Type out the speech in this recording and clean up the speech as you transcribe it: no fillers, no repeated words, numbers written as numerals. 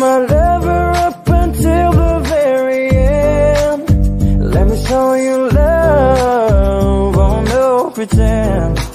my lover up until the very end. Let me show you love, oh no pretend.